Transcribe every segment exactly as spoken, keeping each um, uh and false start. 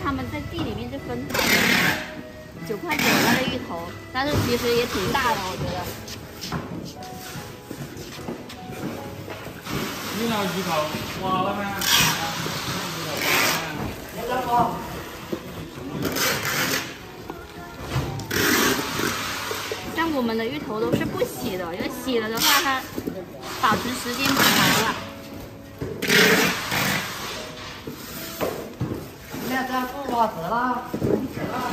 他们在地里面就分好的，九块九那个芋头，但是其实也挺大的，我觉得。 呢個芋頭話啦咩？有得個。 像我们的芋头都是不洗的，因为洗了的话，它保存时间不长了。 现在这样不挖折了，折了。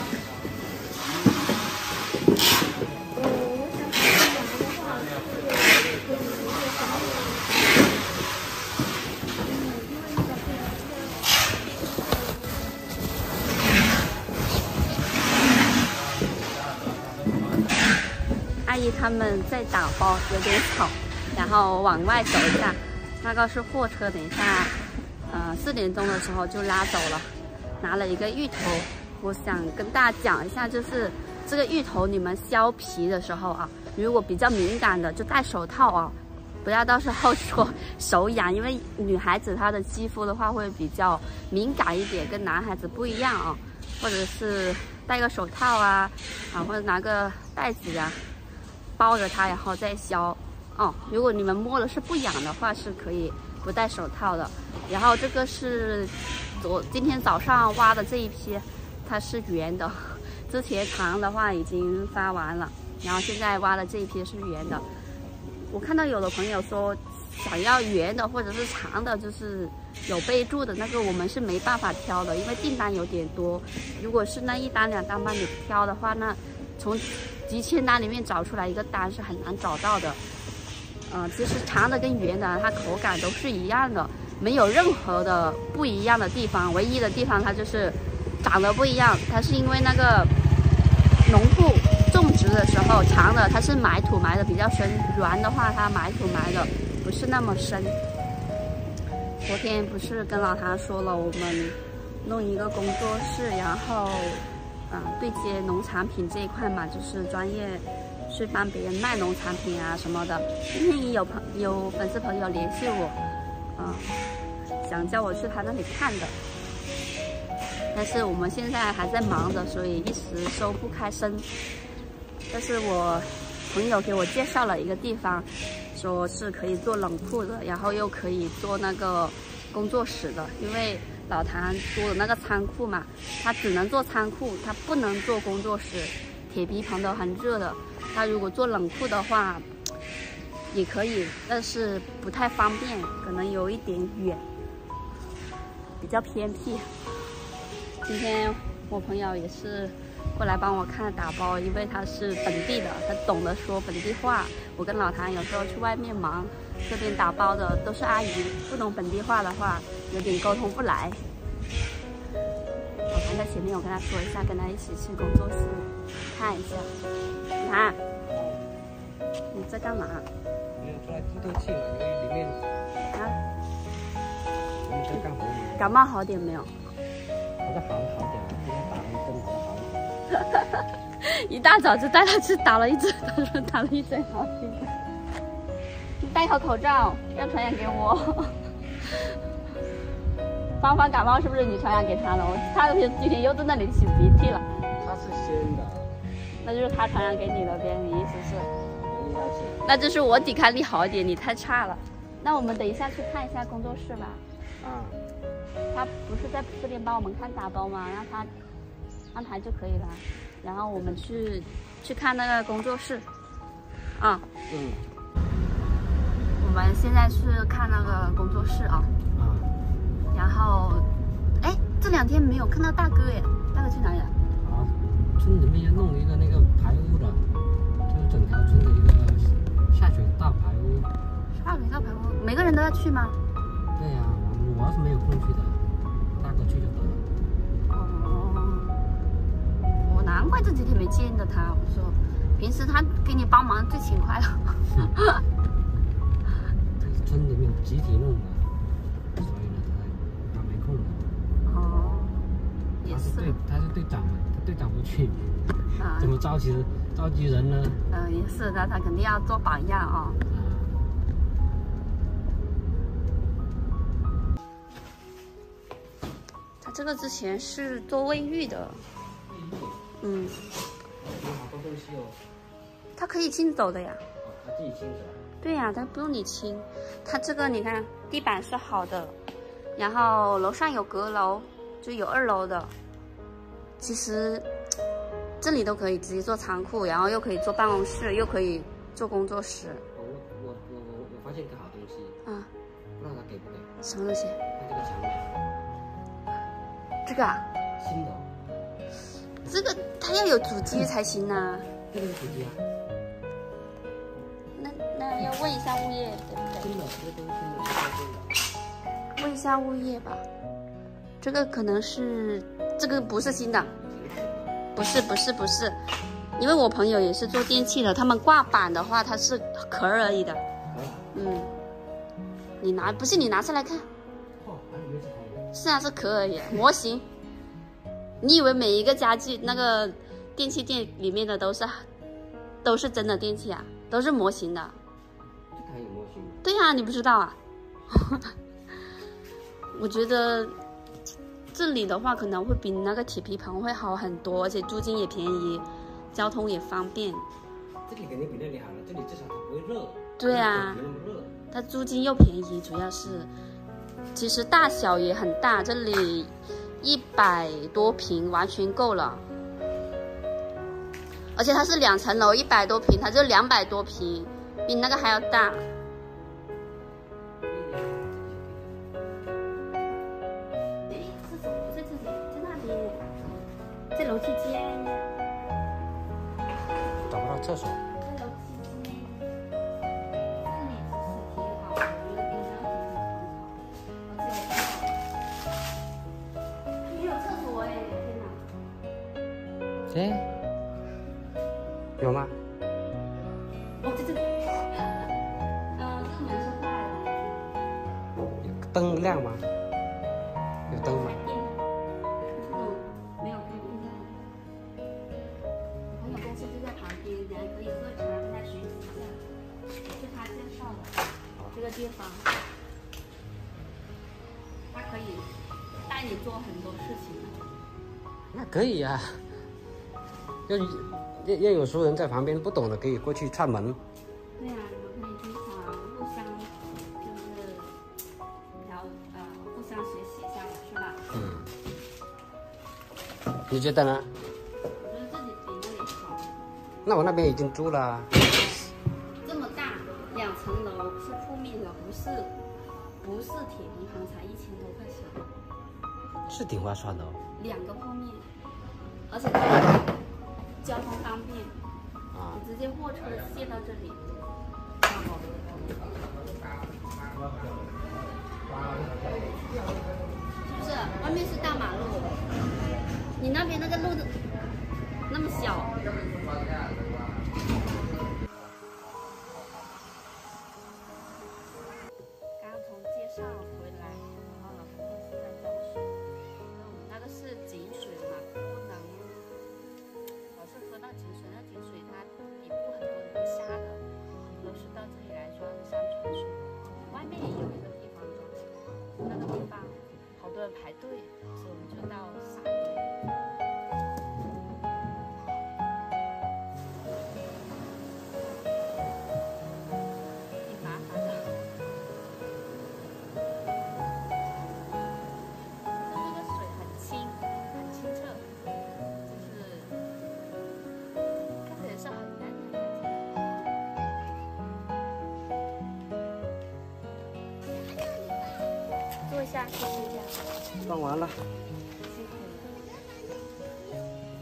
阿姨他们在打包，有点吵，然后往外走一下。那个是货车，等一下，呃，四点钟的时候就拉走了。拿了一个芋头，我想跟大家讲一下，就是这个芋头你们削皮的时候啊，如果比较敏感的就戴手套啊，不要到时候说手痒，因为女孩子她的肌肤的话会比较敏感一点，跟男孩子不一样啊。或者是戴个手套啊，啊，或者拿个袋子呀、啊。 包着它，然后再削哦。如果你们摸了是不痒的话，是可以不戴手套的。然后这个是昨今天早上挖的这一批，它是圆的。之前长的话已经发完了，然后现在挖的这一批是圆的。我看到有的朋友说想要圆的或者是长的，就是有备注的那个，我们是没办法挑的，因为订单有点多。如果是那一单两单帮你挑的话，那从 几千单里面找出来一个单是很难找到的，嗯、呃，其实长的跟圆的它口感都是一样的，没有任何的不一样的地方，唯一的地方它就是长得不一样，它是因为那个农户种植的时候长的它是埋土埋的比较深，圆的话它埋土埋的不是那么深。昨天不是跟老谭说了，我们弄一个工作室，然后。 嗯，对接农产品这一块嘛，就是专业去帮别人卖农产品啊什么的。今天也有朋有粉丝朋友联系我，嗯，想叫我去他那里看的，但是我们现在还在忙着，所以一时收不开身。但是我朋友给我介绍了一个地方，说是可以做冷库的，然后又可以做那个工作室的，因为 老谭租的那个仓库嘛，他只能做仓库，他不能做工作室。铁皮棚都很热的，他如果做冷库的话也可以，但是不太方便，可能有一点远，比较偏僻。今天我朋友也是过来帮我看打包，因为他是本地的，他懂得说本地话。我跟老谭有时候去外面忙，这边打包的都是阿姨，不懂本地话的话， 有点沟通不来，我还在前面，我跟他说一下，跟他一起去工作室看一下。啊，你在干嘛？ 没有出来透透气嘛，因为里面啊， 我们在干活嘛。 感冒好点没有？ 好的，好好点了，今天打了一针，好的好一点。 一大早就带他去打了一针，他说打了一针好一点。你戴好口罩，要传染给我。 芳芳感冒是不是你传染给他了？我他今天又在那里擤鼻涕了。 他是先的， 那就是他传染给你了呗？你意思是？ 应该是。 那就是我抵抗力好一点，你太差了。那我们等一下去看一下工作室吧。 啊。 他不是在这边帮我们看打包吗？让他安排就可以了。然后我们去去看那个工作室。啊。 嗯。 我们现在去看那个工作室啊。 然后，哎，这两天没有看到大哥耶，大哥去哪里了？ 啊，村里面要弄一个那个排污的，就是整条村的一个下水道排污。 下水道排污，每个人都要去吗？ 对呀、啊，我我要是没有空去的，大哥去就得了。 哦，我难怪这几天没见到他，我说平时他给你帮忙最勤快了。 村里面集体弄的。 对，他是队长嘛，他队长不去，啊、怎么召集召集人呢？ 呃，也是的，他肯定要做榜样啊、哦。他这个之前是做卫浴的。嗯。 有好多东西哦。 它可以清走的呀。 哦，它自己清走。 对呀、啊，它不用你清。它这个你看，地板是好的，然后楼上有阁楼，就有二楼的。其实这里都可以直接做仓库，然后又可以做办公室，又可以做工作室。 我我我我我发现个好东西。啊。不知道他给不给。 什么东西？ 看这个墙面。 这个啊？ 新的。 这个它要有主机才行啊。 这个是主机啊。 那那要问一下物业，对不对？ 新的，这个都是新的，新的。 问一下物业吧。这个可能是，这个不是新的。不是不是不是，因为我朋友也是做电器的，他们挂板的话，它是壳而已的。嗯。你拿不信你拿下来看。 哦，还有没有？ 是啊，是壳而已，模型。你以为每一个家具那个电器店里面的都是都是真的电器啊？都是模型的。 这个还有模型？ 对呀、啊，你不知道啊？我觉得这里的话可能会比那个铁皮棚会好很多，而且租金也便宜，交通也方便。 这里肯定比那里好了，这里至少它不会热。 对啊， 不那么热。 它租金又便宜，主要是，其实大小也很大，这里一百多平完全够了，而且它是两层楼，一百多平，它就两百多平，比那个还要大。哎，厕所不在这里，在那边，在楼梯间。 找不到厕所。哎，有吗？ 哦，在这里。嗯，这个门是坏的。 灯亮吗？有灯吗？ 没有开电的。朋友公司就在旁边，你还可以喝茶，跟他学习一下。是他介绍的这个地方，他可以带你做很多事情。 那可以呀、啊。要要要有熟人在旁边不懂的可以过去串门。 对呀、啊，你们可以经常互相就是聊呃互相学习一下，是吧？ 嗯。你觉得呢？ 我觉得这里比那里好。 那我那边已经租了。 这么大，两层楼是铺面的，不是不是铁皮房，才一千多块钱。 是挺划算的哦。 两个铺面，而且交通方便，啊，你直接货车卸到这里。是不是？外面是大马路，你那边那个路那么小。刚从街上回来，然后老公是在装水，那我们那个是井水嘛，不能老是喝到井水，那井水它底部很多都是瞎的，都是到这里来装山泉水。外面也有一个地方装水，那个地方好多人排队，所以我们就到上面。坐一下，休息一下。 装完了。 辛苦了。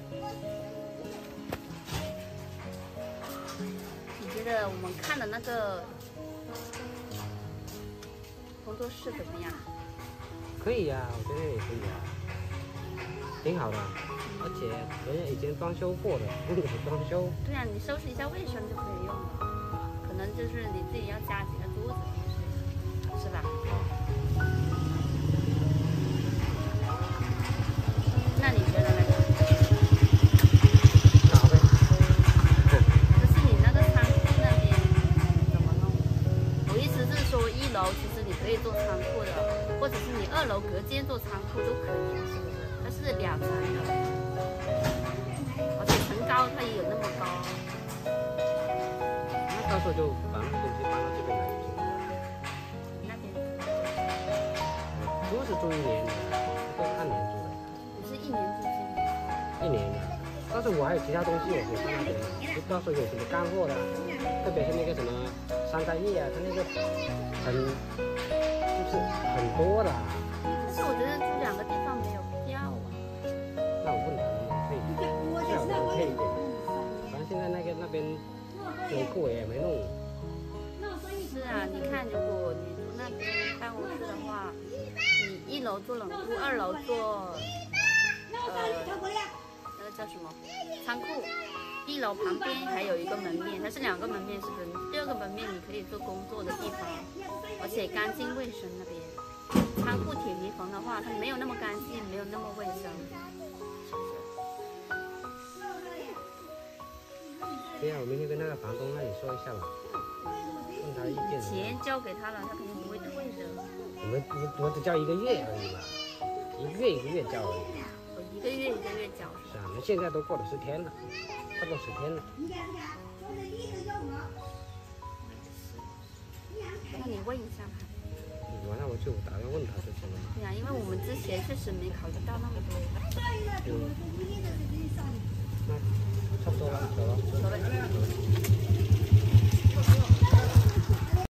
你觉得我们看的那个工作室怎么样？ 可以呀、啊，我觉得也可以啊，挺好的，而且人家以前装修过的，不用装修。 对啊，你收拾一下卫生就可以用了，可能就是你自己要加几个桌子，是吧？那你觉得呢？ 好呗。 可是你那个仓库那边怎么弄？我意思是说，一楼其实你可以做仓库的，或者是你二楼隔间做仓库都可以，是不是？ 是两层的，而且层高它也有那么高。 那到时候就把那个东西搬到这边来就行了。 那边租是租一年的，不按年租的。 你是一年租金？ 一年的，但是我还有其他东西我可以放那边的，就到时候有什么干货的，特别是那个什么山楂叶啊，它那个很就是很多的。 可是我觉得租两个地方没有必要啊。 那我问他能不能退一点，最好能退一点。反正现在那个那边水库也没弄。 是啊，你看，如果你住那边办公室的话，你一楼做冷库，二楼做呃那个叫什么仓库，一楼旁边还有一个门面，它是两个门面是分。第二个门面你可以做工作的地方，而且干净卫生那边。仓库铁皮房的话，它没有那么干净，没有那么卫生，是不是？ 对呀，我明天跟那个房东那里说一下吧，问他意见。 钱交给他了，他肯定不会退的。 我们我我只交一个月而已嘛，一个月一个月交而已。 我一个月一个月交。 是啊，那现在都过了十天了，差不多十天了。 那你问一下吧。 完了我就打算问他就行了嘛。 对啊，因为我们之前确实没考虑到那么多。 嗯，那差不多了，走了。